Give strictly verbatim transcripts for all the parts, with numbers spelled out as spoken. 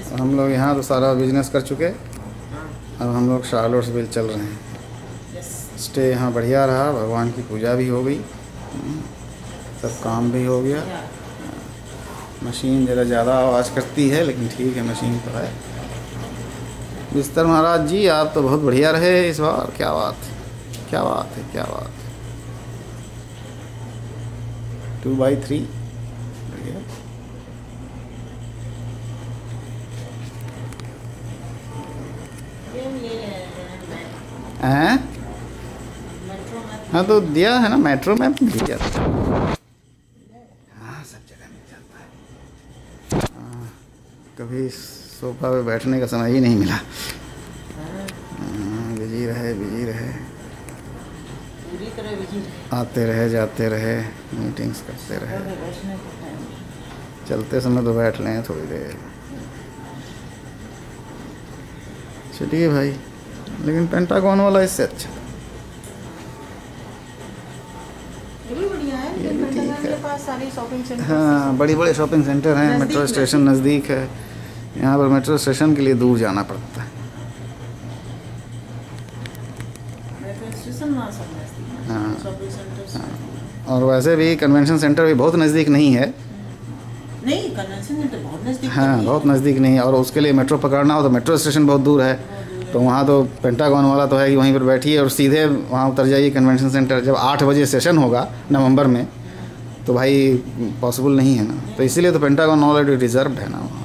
हम लोग यहाँ तो सारा बिजनेस कर चुके, अब हम लोग शार्लोट्सविल चल रहे हैं। स्टे यहाँ बढ़िया रहा, भगवान की पूजा भी हो गई, सब काम भी हो गया। मशीन ज़रा ज़्यादा आवाज़ करती है लेकिन ठीक है, मशीन तो है। बिस्तर महाराज जी आप तो बहुत बढ़िया रहे इस बार, क्या बात है, क्या बात है, क्या बात है। टू बाई थ्री बढ़िया। हैं? हाँ तो दिया है ना, मेट्रो मैप मिल जाता है। हाँ सब जगह मिल जाता है। हाँ, कभी सोफा पे बैठने का समय ही नहीं मिला। बिजी रहे बिजी रहे, पूरी तरह बिजी रहे, आते रहे जाते रहे, मीटिंग्स करते रहे। चलते समय तो बैठ लें थोड़ी देर। चलिए भाई, लेकिन पेंटागन वाला इससे अच्छा। ये भी ठीक है, पास सारी शॉपिंग सेंटर, हाँ बड़ी बड़े शॉपिंग सेंटर हैं, मेट्रो स्टेशन नज़दीक है। यहाँ पर मेट्रो स्टेशन के लिए दूर जाना पड़ता है। हाँ, हाँ और वैसे भी कन्वेंशन सेंटर भी बहुत नज़दीक नहीं है। नहीं, कन्वेंशन सेंटर बहुत नज़दीक, हाँ बहुत नज़दीक नहीं है, और उसके लिए मेट्रो पकड़ना हो तो मेट्रो स्टेशन बहुत दूर है। तो वहाँ तो पेंटागन वाला तो है कि वहीं पर बैठिए और सीधे वहाँ उतर जाइए कन्वेंशन सेंटर। जब आठ बजे सेशन होगा नवंबर में तो भाई पॉसिबल नहीं है ना, तो इसीलिए तो पेंटागन ऑलरेडी रिजर्व्ड है ना वहाँ।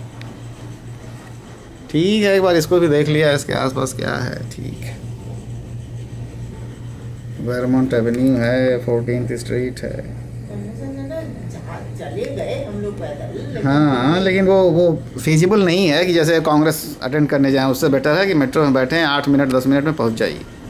ठीक है, एक बार इसको भी देख लिया, इसके आसपास क्या है। ठीक है, वेरमोंट एवेन्यू है, फोर्टीन्थ स्ट्रीट है। चले गए हम लोग पैदल। हाँ लेकिन वो वो फिजिबल नहीं है कि जैसे कांग्रेस अटेंड करने जाएं, उससे बेटर है कि मेट्रो में बैठें, आठ मिनट दस मिनट में पहुंच जाइए।